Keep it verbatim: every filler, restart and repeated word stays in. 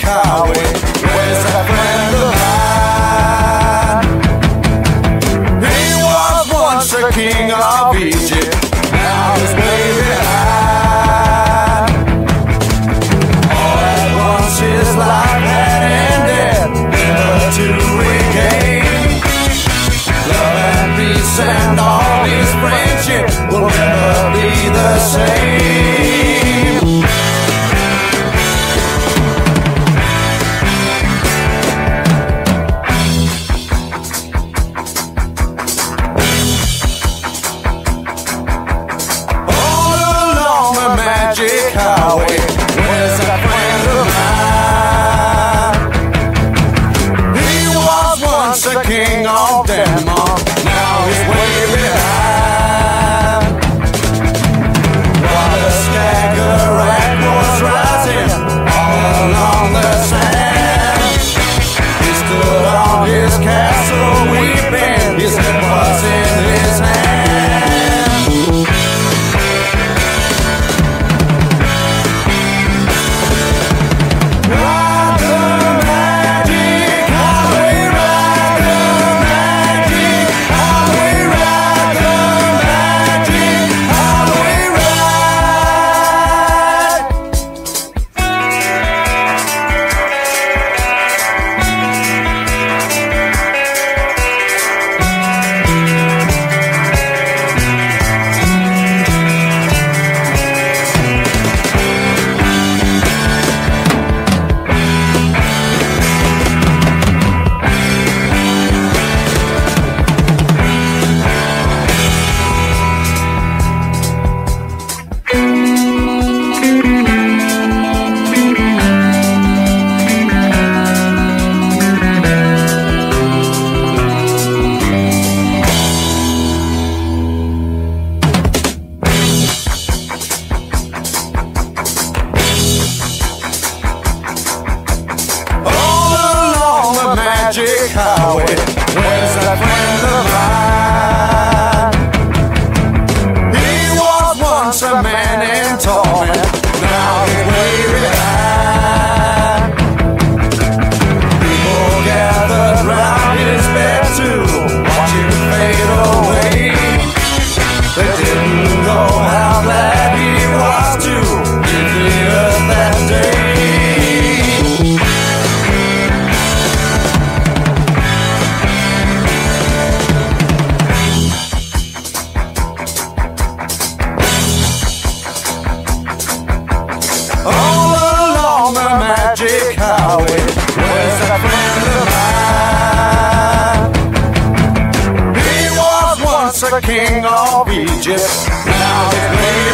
highway. Where's that friend of mine? He was once the king of Egypt, now he's way behind. All at once his life had ended, never to regain. Love and peace and all his friendship will never be the same. Magic highway, where's that friend of mine? He was once the king of Denmark, now he's way behind. While the Skagerrak was rising all along the sand, he stood on his castle weeping, his head was in his hand. Magic highway, where's that friend of mine? He was once a man in torment, now he's way behind. People gathered round his bed to watch him fade away. They didn't know how glad he was to leave the earth that day. Magic highway, where's that friend of mine? He was once the king of Egypt, now he's